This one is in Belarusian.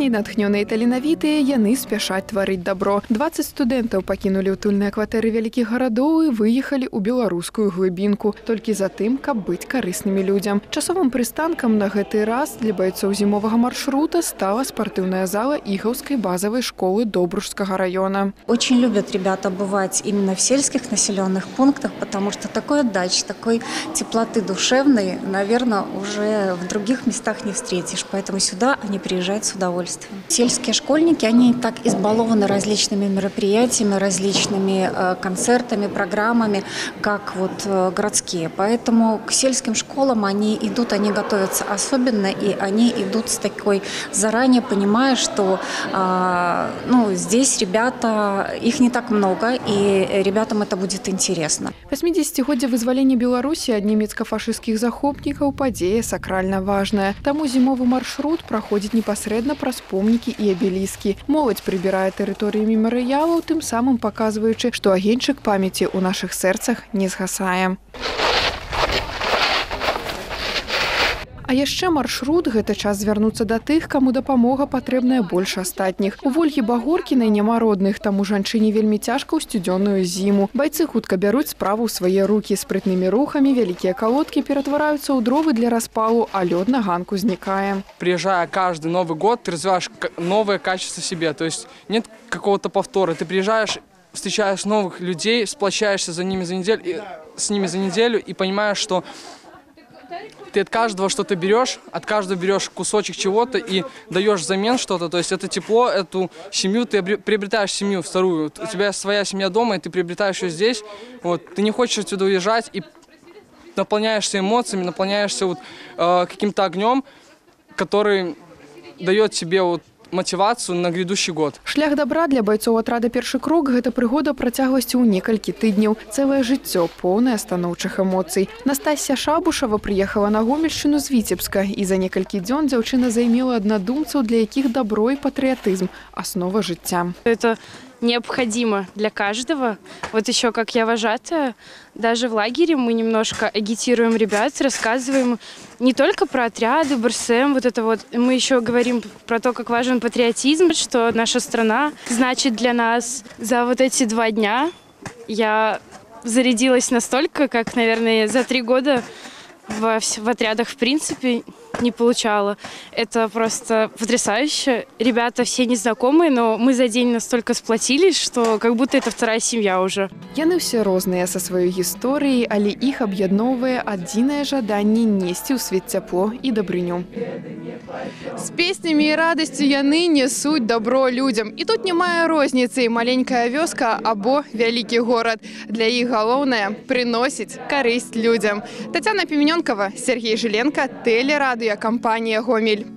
Сёння натхнёныя і таленавітыя яны спяшаць тварыць дабро. 20 студэнтаў пакінулі утульныя кватэры вялікіх гарадоў і выехалі ў беларускую глыбінку, толькі за тым, каб быць карыснымі людзям. Часовым прыстанкам на гэты раз для байцоў зімовага маршрута стала спартыўная зала Игаўскай базовой школы Добружского района. Очень любят ребята бывать именно в сельских населенных пунктах, потому что такой отдачи, такой теплоты душевной, наверное, уже в других местах не встретишь. Поэтому сюда они приезжают с удовольствием. Сельские школьники, они так избалованы различными мероприятиями, различными концертами, программами, как вот городские. Поэтому к сельским школам они идут, они готовятся особенно, и они идут с такой заранее, понимая, что здесь ребята, их не так много, и ребятам это будет интересно. 80-годдзе вызвалення Беларусі ад нямецка-фашысцкіх захопнікаў падзея сакральна важная. Таму зімовы маршрут праходзіць непасрэдна праз помнікі і абеліскі. Моладзь прыбірае тэрыторыі мемарыялаў, тым самым паказваючы, што агеньчык памяці ў нашых сэрцах не згасае. А яшчэ маршрут – гэта час звярнуцца да тых, каму дапамога патрэбная больш астатніх. У Вольгі Багоркінай няма родных, таму жанчыне вельмі цяжка ў сцюдзённую зіму. Байцы хутка бяруць справу ў свае рукі. Спрытнымі рухамі вялікія калодкі ператвараюцца ў дровы для распалу, а лёд на ганку знікае. Приезжая каждый Новый год, ты развиваешь новое качество себе. То есть нет какого-то повтора. Ты приезжаешь, встречаешь новых людей, сплощаешься с ними за неделю и понимаешь, что ты от каждого что-то берешь, от каждого берешь кусочек чего-то и даешь взамен что-то. То есть это тепло, эту семью, ты приобретаешь семью вторую. У тебя своя семья дома, и ты приобретаешь ее здесь. Вот. Ты не хочешь отсюда уезжать и наполняешься эмоциями, наполняешься каким-то огнем, который дает тебе мотивацию на грядущий год. Шлях добра для бойцоў атрада «Першы крок» – гэта прыгода працягласцю ў некалькі тыдняў. Цэлае жыццё, поўнае станоўчых эмоцый. Настасья Шабушава приехала на Гомельшчыну з Віцебска, і за некалькі дзён дзяўчына займела аднадумцаў, для якіх добро и патриотизм – основа жыцця. Это необходимо для каждого. Вот еще как я вожатая, даже в лагере мы немножко агитируем ребят, рассказываем не только про отряды, БРСМ, вот это вот. Мы еще говорим про то, как важен патриотизм, что наша страна значит для нас. За вот эти 2 дня я зарядилась настолько, как, наверное, за 3 года в отрядах в принципе не получала. Это просто потрясающе. Ребята все незнакомые, но мы за день настолько сплотились, что как будто это вторая семья уже. Яны все розныя са сваёй гісторыяй, але іх аб'ядноўвае адзінае жаданне несці ў свет цяпло і дабрыню. З песнямі і радасцю яны несуць дабро людзям. І тут не мае розніцы, маленькая вёска або вялікі горад. Для іх галоўнае прыносіць карысць людзям. Тацяна Піменёнкава, Сергей Жиленко, телерадыё компания «Гомель».